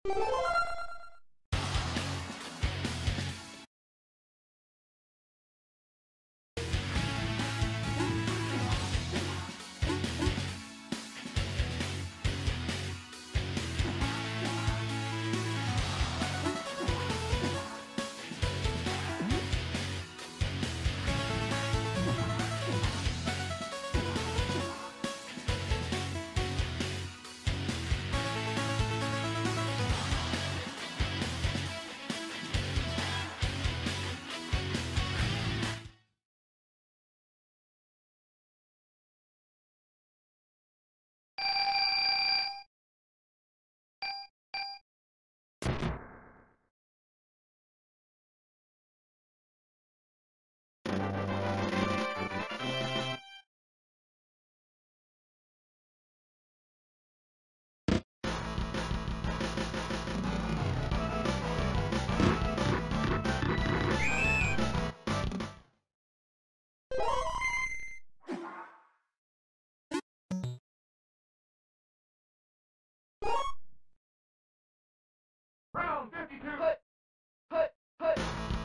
Round 52. Hut, hut, hut.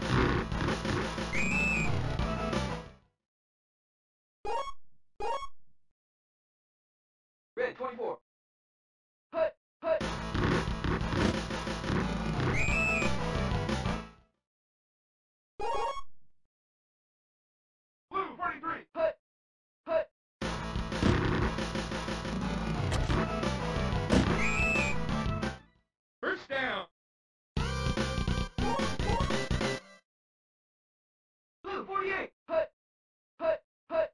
Red 24. Hut, hut. Blue 43. Hut, hut. First down. Blue 48. Hut, hut, hut.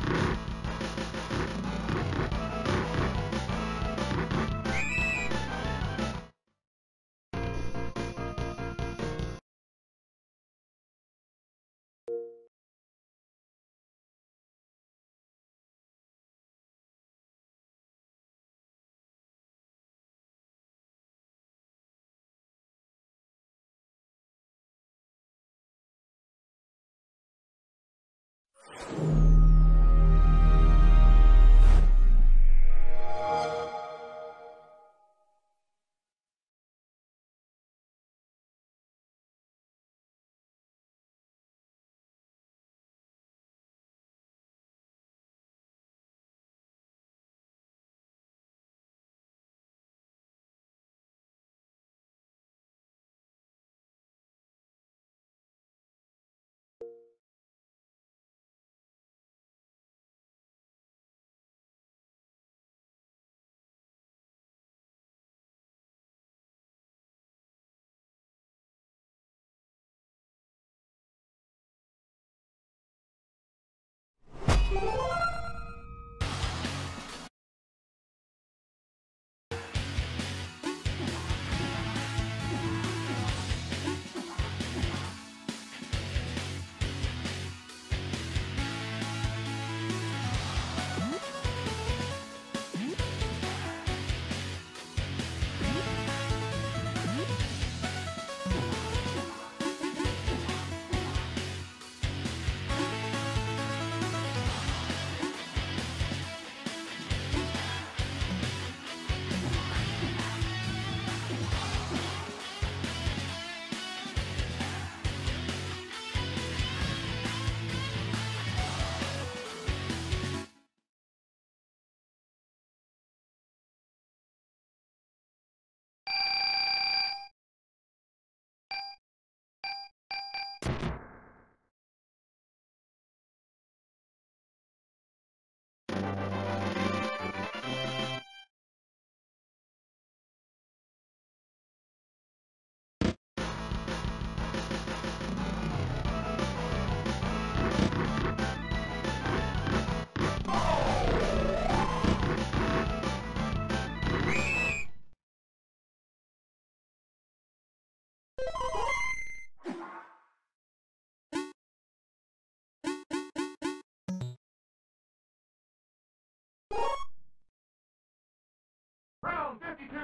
Round 52.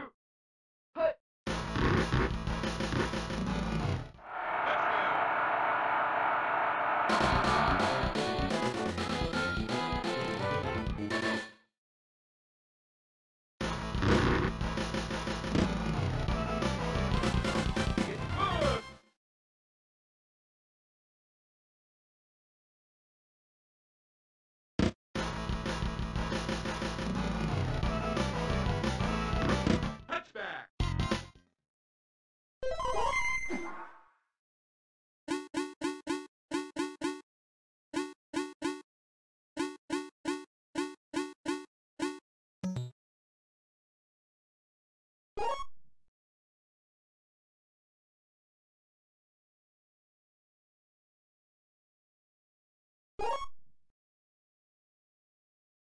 Hut.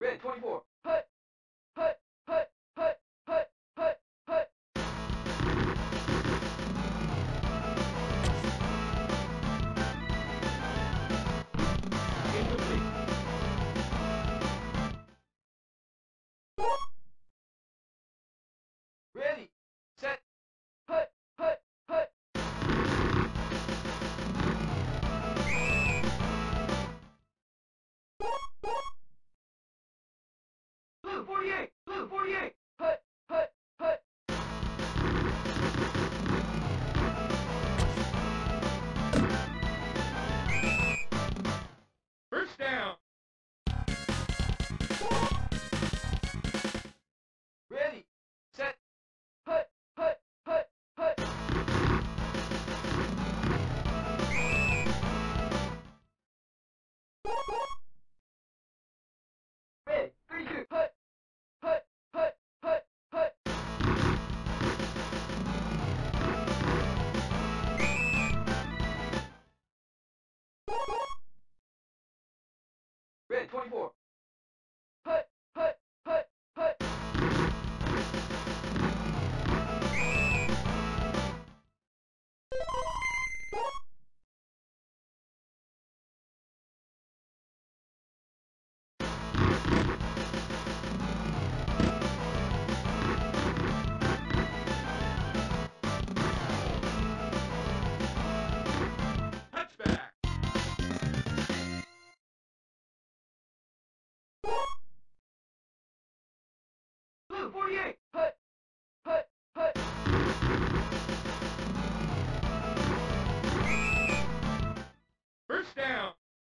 Red 24. Hut. Hut. Hut. Hut. Hut. Hut. Hut. Incomplete. Ready. Set. Hut. Hut. Hut. Blue 48. Blue 48. Hut. Hut. Hut. First down. Ready. Set. Hut. Hut. Hut. Hut. Ready. 3-2. Hut. Hut. Hut. Hut. Hut. Red 24. Hut. Hut. Hut. Hut. Touchback. Blue 48. Hut. Hut. Hut. First down.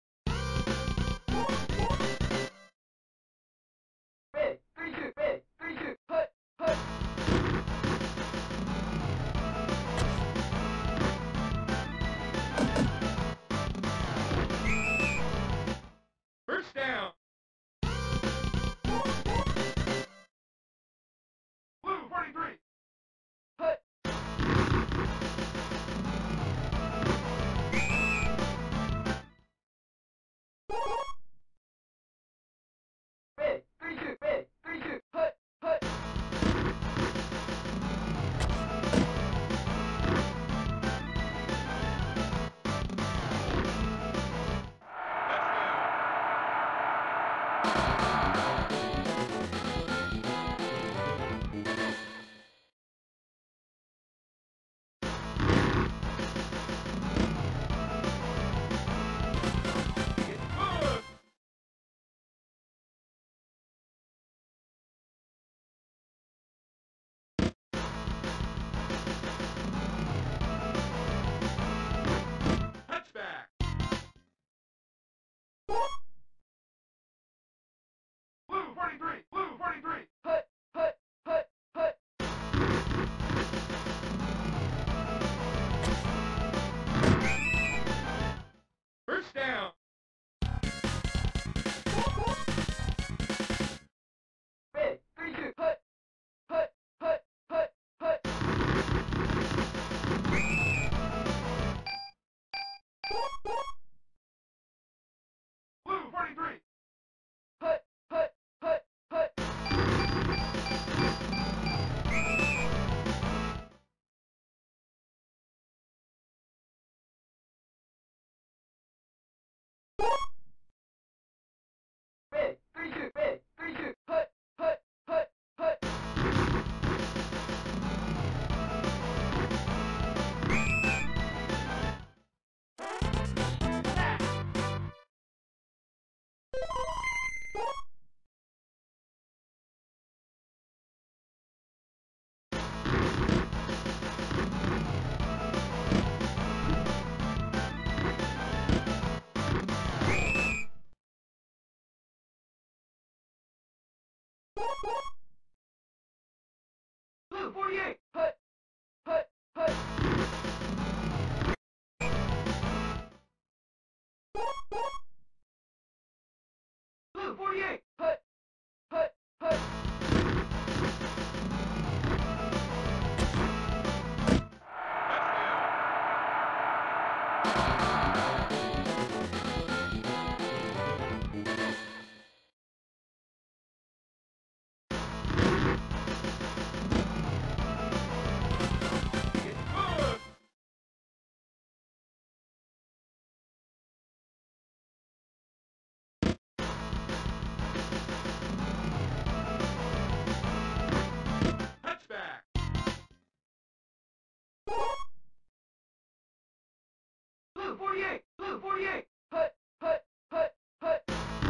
Red 3-2. Red 3-2. Hut. Hut. First down. Blue 43. Hut. Red 3-2. Red 3-2. Hut. Hut. It's good. Touchback. Blue 43. Blue 43. Hut. Hut. Hut. Hut. First down. Red 3-2. Hut. Hut. Hut. Hut. Hut. Blue 43. Hut. Hut. Hut. Hut. Red 3-2. Red 3-2. Hut. Hut. Hut. Hut. Blue 48. Hut. Hut. Hut. Blue 48. Hut. Hut. Hut. Touchdown. Blue 48! Blue 48! Hut! Hut! Hut! Hut!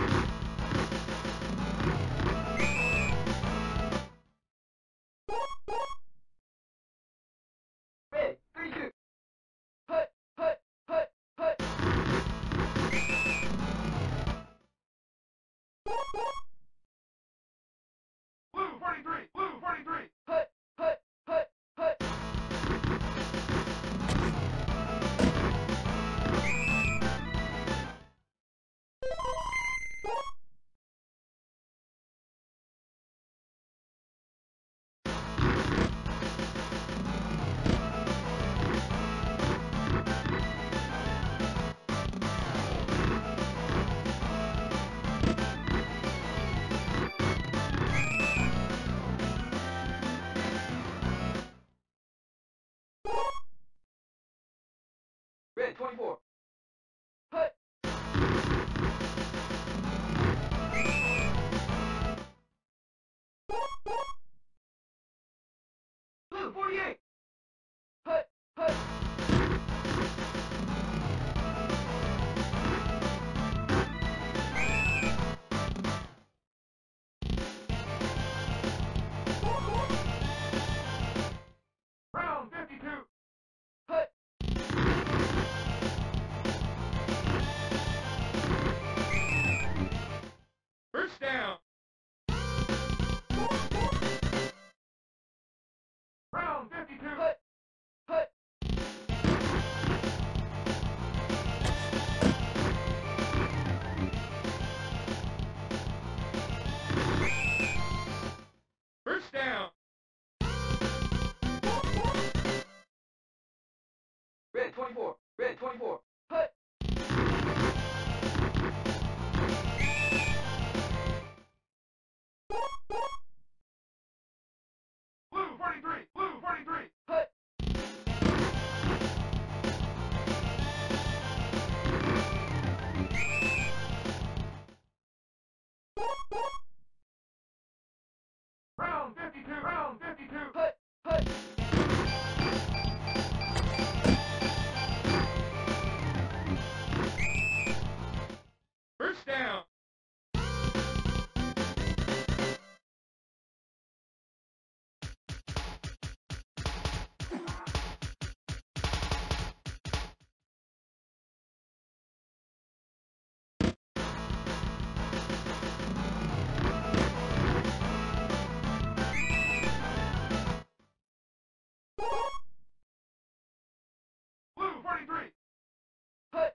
Red 32! Hut! Hut! Hut! Hut! Blue 43! Blue 43! Hut! Hut! Hut! Hut! Red 24! Hut! Blue 48! Hut! Hut! Round 52! Hut! First down! Round 52! Hut! Hut! First down! Red 24! Red 24! Hut! Blue 43! Blue 43! Hut! Round 52! Round 52! Hut! Hut! First down! Blue 43! Hut!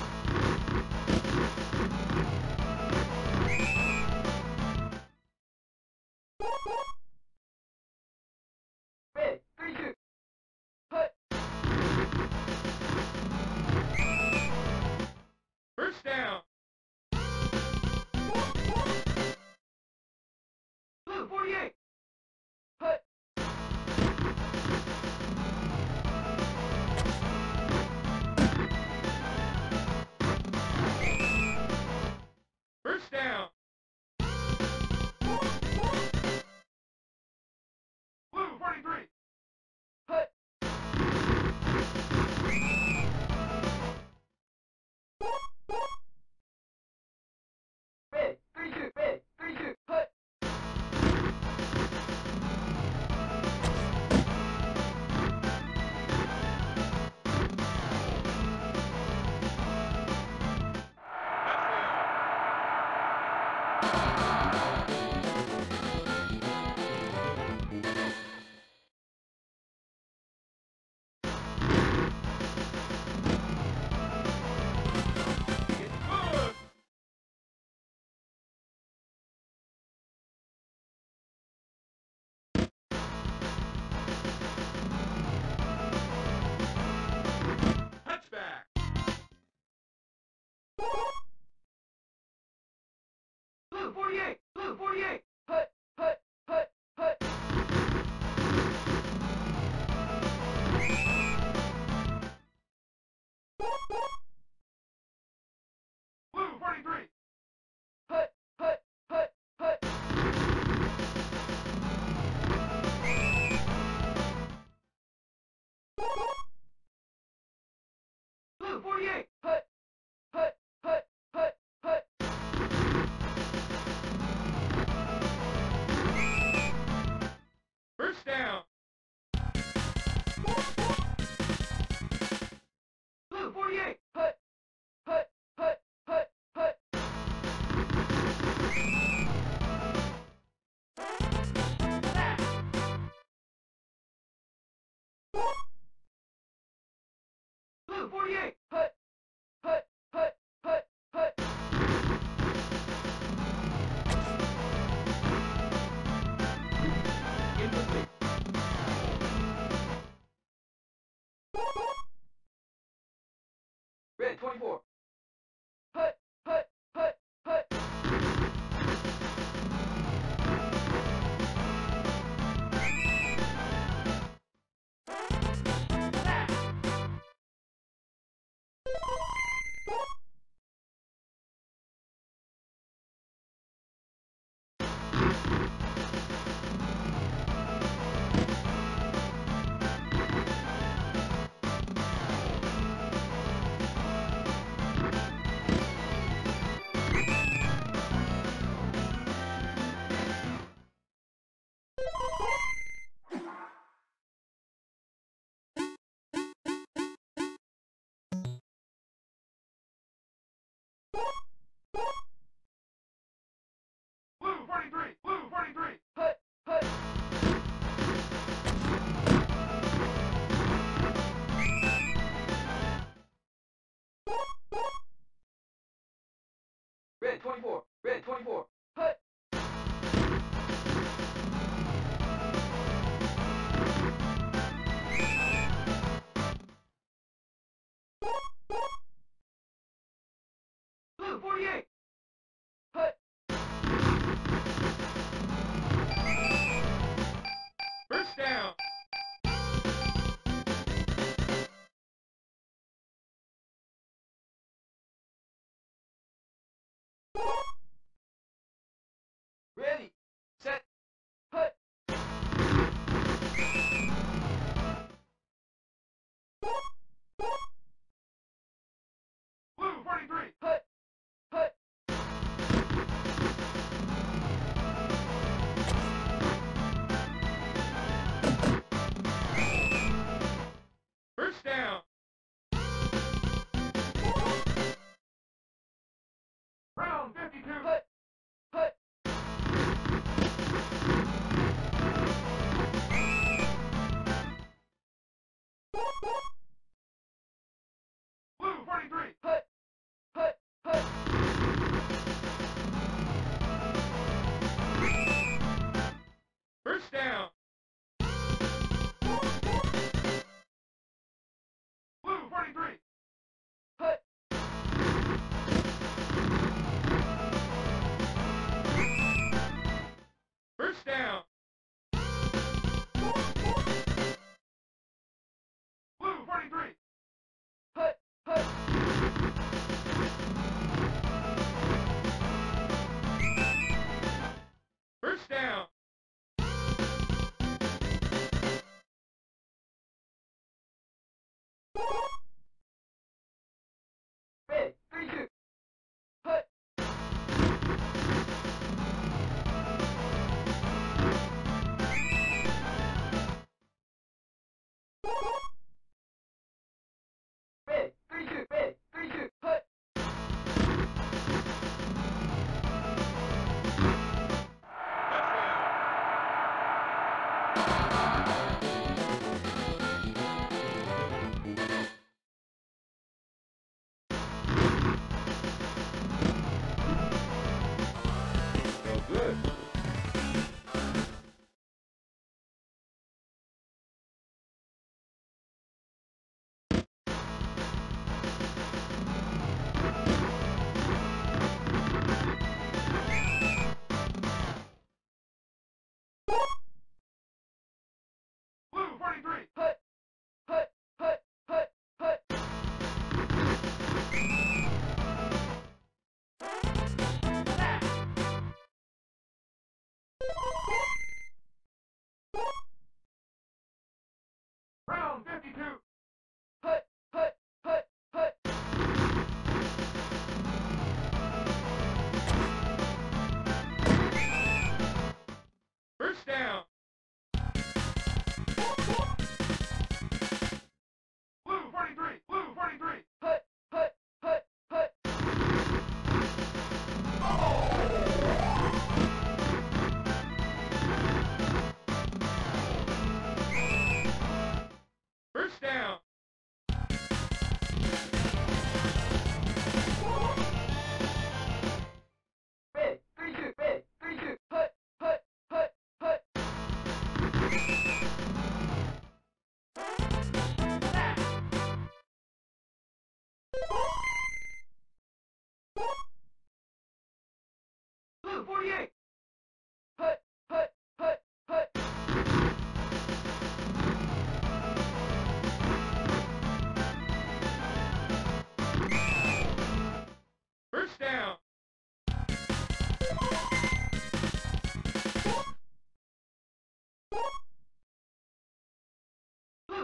Red 32! Hut! First down! Blue 48! Hut! First down! Blue 43! Hut! Red 32! Red 32! Hut! Touchback! Blue 48! Blue 48! Hut! Hut! Hut! Hut! Blue 43! Hut! Hut! Hut! Hut! Blue Blue 48. Hut. Hut. Hut. Hut. Hut. First down. Blue 48. Hut. Hut. Hut. Hut. Hut. Blue 48. Hut. Hut. Hut. Hut. Hut. Incomplete. Red 24. Hut. Hut. Hut. Hut. Blue 43. Blue 43. Hut. Hut. Red 24. Red 24. Hut. Blue 48. Hut. First down. Ready. Set. Hut. Blue 43. Hut. Hut. First down. Round 52. Hut. Hut. Blue 43. Hut. Hut. Hut. First down. Blue 43. Hut. First down. Blue 43. Hut. Hut. First down. Red 32. Hut. Red 32. Red 32. Hut. No good. Blue 43. Hut. Hut. Hut. Hut. Hut. Round 52. Hut. Hut. Hut. Hut.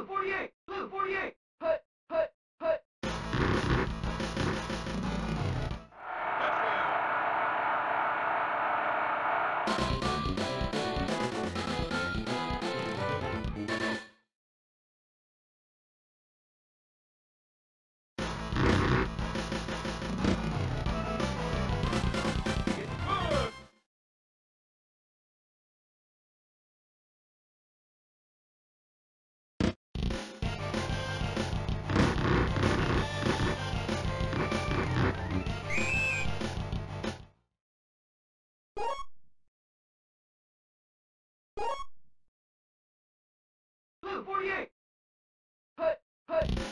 48. Blue 48. Put, put, put. Touchdown. It's good. Blue 48. Put, put.